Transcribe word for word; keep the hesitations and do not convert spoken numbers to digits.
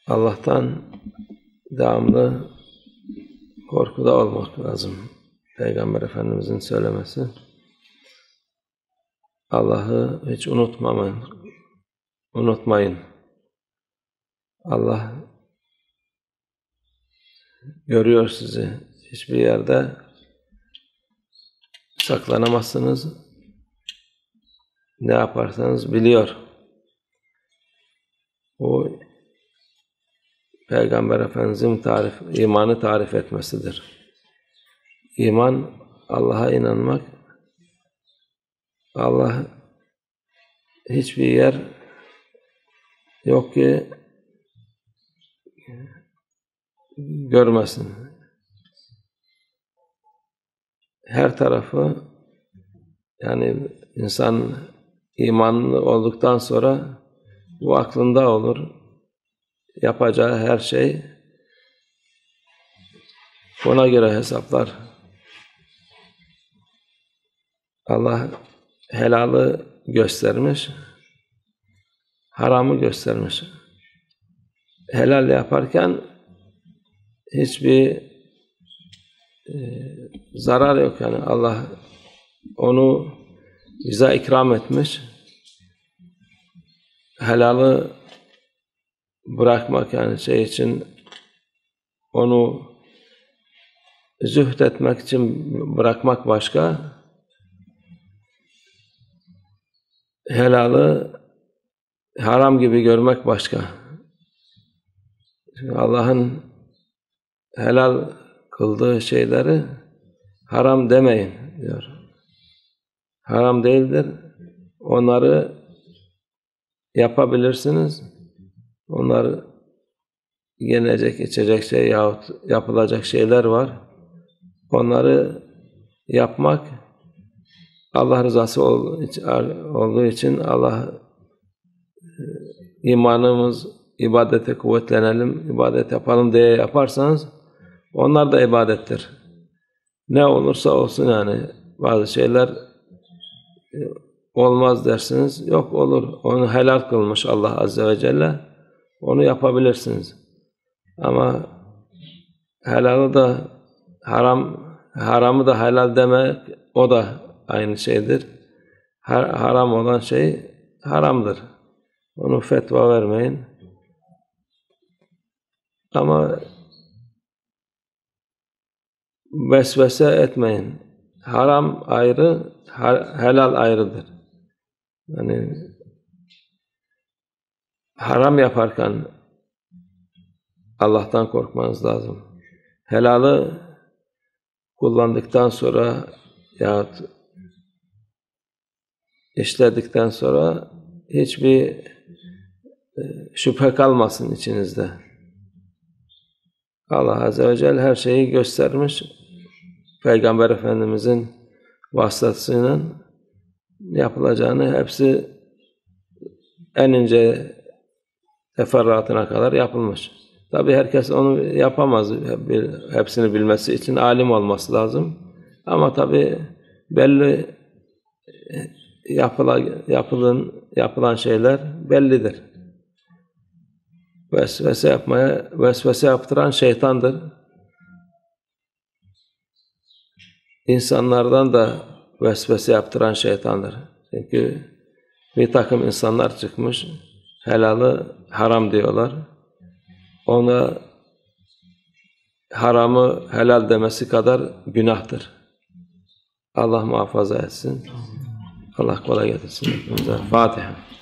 Allah'tan devamlı korkuda olmak lazım. Peygamber Efendimizin söylemesi. Allah'ı hiç unutmamayın. Unutmayın. Allah görüyor sizi. Hiçbir yerde saklanamazsınız. Ne yaparsanız biliyor. O Peygamber Efendimizin tarif, imanı tarif etmesidir. İman, Allah'a inanmak. Allah hiçbir yer yok ki görmesin. Her tarafı, yani insan imanlı olduktan sonra bu aklında olur. Yapacağı her şey ona göre hesaplar. Allah helalı göstermiş, haramı göstermiş. Helal yaparken hiçbir e, zarar yok, yani Allah onu bize ikram etmiş. Helalı bırakmak, yani şey için, onu zühd etmek için bırakmak başka, helalı haram gibi görmek başka. Allah'ın helal kıldığı şeyleri haram demeyin diyor. Haram değildir. Onları yapabilirsiniz. Onlar yenecek, içecek şey yahut yapılacak şeyler var. Onları yapmak Allah rızası olduğu için, Allah imanımız, ibadete kuvvetlenelim, ibadet yapalım diye yaparsanız onlar da ibadettir. Ne olursa olsun, yani bazı şeyler olmaz dersiniz. Yok, olur. Onu helal kılmış Allah Azze ve Celle. Onu yapabilirsiniz. Ama helalı da haram, haramı da helal demek, o da aynı şeydir. Haram olan şey haramdır. Onu fetva vermeyin. Ama vesvese etmeyin. Haram ayrı, helal ayrıdır. Yani haram yaparken Allah'tan korkmanız lazım. Helalı kullandıktan sonra yahut işledikten sonra hiçbir şüphe kalmasın içinizde. Allah Azze ve Celle her şeyi göstermiş. Peygamber Efendimizin vasıtasıyla yapılacağını hepsi en ince teferruatına kadar yapılmış. Tabii herkes onu yapamaz. Hepsini bilmesi için alim olması lazım. Ama tabii belli yapılan, yapılan, yapılan şeyler bellidir. Vesvese yapmaya, vesvese yaptıran şeytandır. İnsanlardan da vesvese yaptıran şeytandır. Çünkü bir takım insanlar çıkmış, helalı haram diyorlar. Ona haramı helal demesi kadar günahtır. Allah muhafaza etsin. Allah kolay getirsin. Fatiha.